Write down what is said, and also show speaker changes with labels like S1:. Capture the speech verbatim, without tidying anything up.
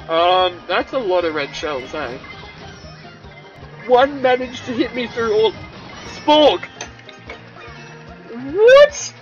S1: Um, that's a lot of red shells, eh? One managed to hit me through all... Spork! What?